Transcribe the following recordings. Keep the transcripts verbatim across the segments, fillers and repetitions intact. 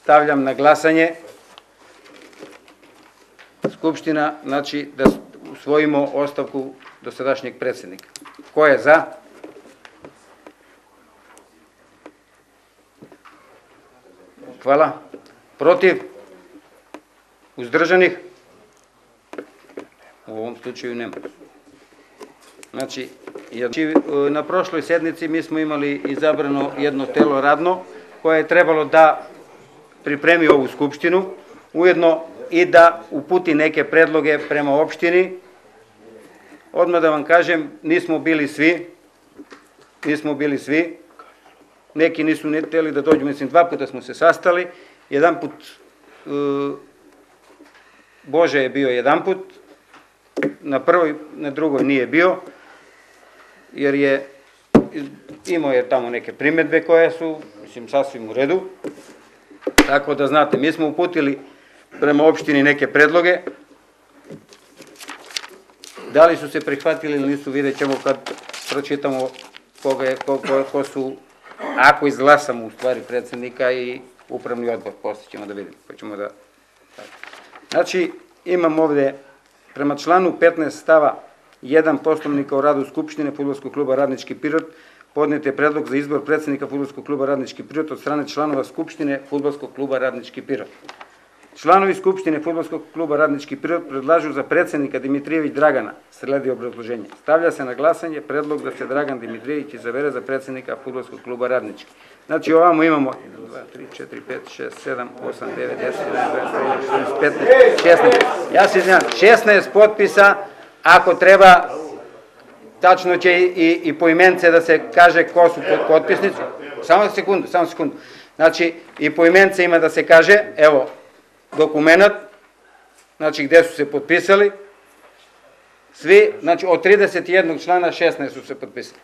stavljam na glasanje Skupština, znači da usvojimo ostavku dosadašnjeg predsjednika. Ko je za? Hvala. Protiv? Uzdržanih? U ovom slučaju nema. Znači, na prošloj sednici mi smo imali izabrano jedno telo radno koje je trebalo da pripremi ovu skupštinu, ujedno i da uputi neke predloge prema opštini. Odmah da vam kažem, nismo bili svi, nismo bili svi, neki nisu ne hteli da dođu, mislim, dva puta smo se sastali, jedan put Bože je bio jedan put, na prvoj, na drugoj nije bio, jer je, imao je tamo neke primedbe koje su, mislim, sasvim u redu, tako da znate, mi smo uputili prema opštini neke predloge, da li su se prihvatili ili nisu, vidjet ćemo kad pročitamo koga je, ko, ko, ko su, ako izglasamo u stvari predsjednika i upravni odbor, poslije ćemo da vidimo, pa ćemo da... Znači, imam ovde, prema članu petnaest stava jedan Poslovnika o radu Skupštine Fudbalskog kluba Radnički Pirot, podnet je predlog za izbor predsjednika Fudbalskog kluba Radnički Pirot od strane članova Skupštine Fudbalskog kluba Radnički Pirot. Članovi Skupštine Fudbalskog kluba Radnički Pirot predlažu za predsjednika Dimitrijević Dragana, sledi obrazloženje. Stavlja se na glasanje predlog da se Dragan Dimitrijević izabere za predsjednika Fudbalskog kluba Radnički. Znači ovamo imamo jedan, dva, tri, četiri, pet, šest, sedam, osam, devet, deset, jedanaest, dvanaest, trinaest, petnaest, šesnaest. Ja se izvinjam, šesnaest potpisa, ako treba, tačno će i, i poimence da se kaže ko su potpisnici. Samo sekundu, samo sekundu. Znači i poimence ima da se kaže, evo, dokumenat, znači gde su se potpisali, svi, znači od trideset jednog člana šesnaest su se potpisali.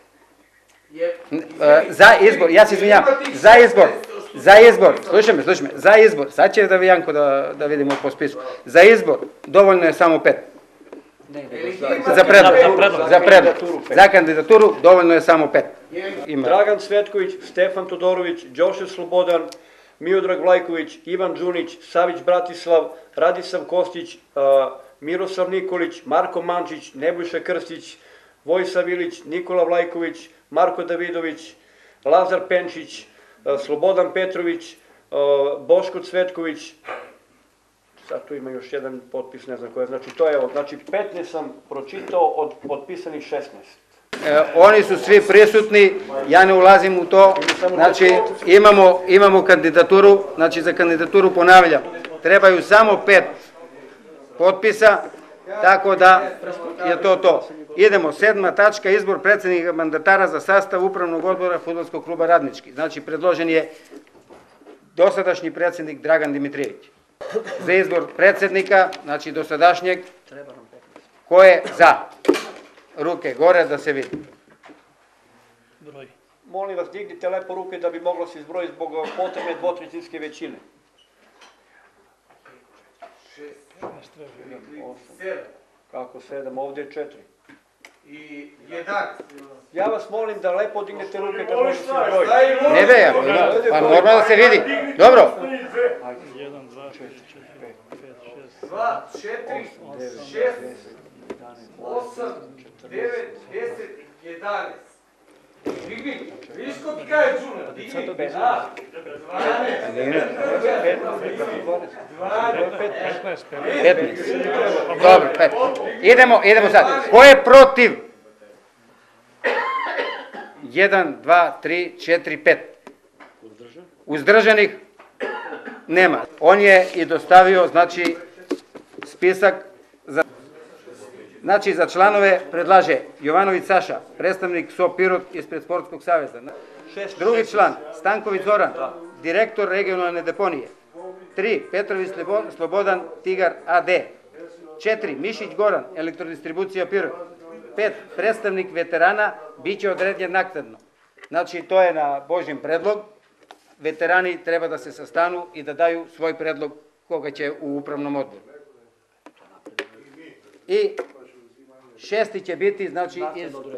Za izbor, ja se izvinjam, za izbor, za izbor, slušaj me, slušaj me, za izbor, sad će da Janko da, da vidimo po spisu, za izbor dovoljno je samo pet. Za predlog, za predlog, za kandidaturu dovoljno je samo pet. Dragan Cvetković, Stefan Todorović, Đoše Slobodan, Miodrag Vlajković, Ivan Đunić, Savić Bratislav, Radisav Kostić, Miroslav Nikolić, Marko Mančić, Nebojša Krstić, Vojsav Ilić, Nikola Vlajković, Marko Davidović, Lazar Penčić, Slobodan Petrović, Boško Cvetković, sad tu ima još jedan potpis, ne znam koja, znači to je, znači petnaest sam pročitao od potpisanih šesnaest. E, oni su svi prisutni, ja ne ulazim u to, znači imamo, imamo kandidaturu, znači za kandidaturu ponavljam, trebaju samo pet potpisa, tako da je to to. Idemo, sedma tačka, izbor predsjednika mandatara za sastav upravnog odbora Fudbalskog kluba Radnički. Znači predložen je dosadašnji predsjednik Dragan Dimitrijević. Za izbor predsjednika, znači dosadašnjeg, ko je za? Ruke gore da se vidi. Broj. Molim vas, dignite lepo ruke da bi moglo se izbrojiti zbog potrebne dvotrećinske većine. Sedam. Kako sedam? Ovdje je četiri. I jedanaest. Ja vas molim da lepo dignete ruke kad može se izbrojiti. Ne be, pa normalno da se vidi. Dobro. jedan, dva, četiri, pet, šest, dva, četiri, šest, osam, devet, deset, jedanaest. Digni, vidiš ko ti kaže Đuna? Digni, da. petnaest. Dobro, pet. Idemo, idemo sad. Ko je protiv? jedan, dva, tri, četiri, pet. Uzdržanih? Nema. On je i dostavio, znači, spisak za... Znači, za članove predlaže Jovanović Saša, predstavnik S O Pirot ispred Sportskog saveza. Drugi član, Stanković Zoran, direktor regionalne deponije. Tri, Petrović Slobodan, Tigar A D. Četiri, Mišić Goran, elektrodistribucija Pirot. Pet, predstavnik veterana, bit će određen naknadno. Znači, to je na Božjim predlog. Veterani treba da se sastanu i da daju svoj predlog koga će u upravnom odboru. I šesti će biti, znači,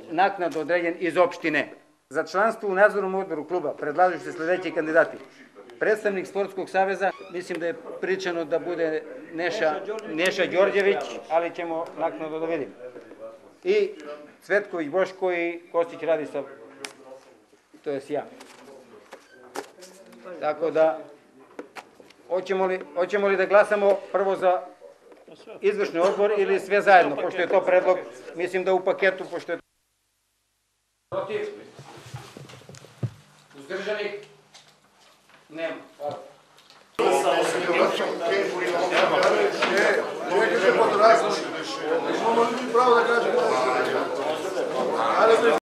naknadno određen iz opštine. Za članstvo u nadzornom odboru kluba predlažu se sledeći kandidati. Predstavnik Sportskog saveza, mislim da je pričano da bude Neša, Neša Đorđević, ali ćemo naknadno da vidimo. I Cvetković Boško i Kostić Radislav, to je ja. Tako da, hoćemo li, hoćemo li da glasamo prvo za izvršni odbor ili sve zajedno, pošto je to predlog, mislim da u paketu, pošto je to... Protiv? Uzdržanih? Nema. Hvala. Čekajte pod različite. Imamo ljudi pravo da kažemo.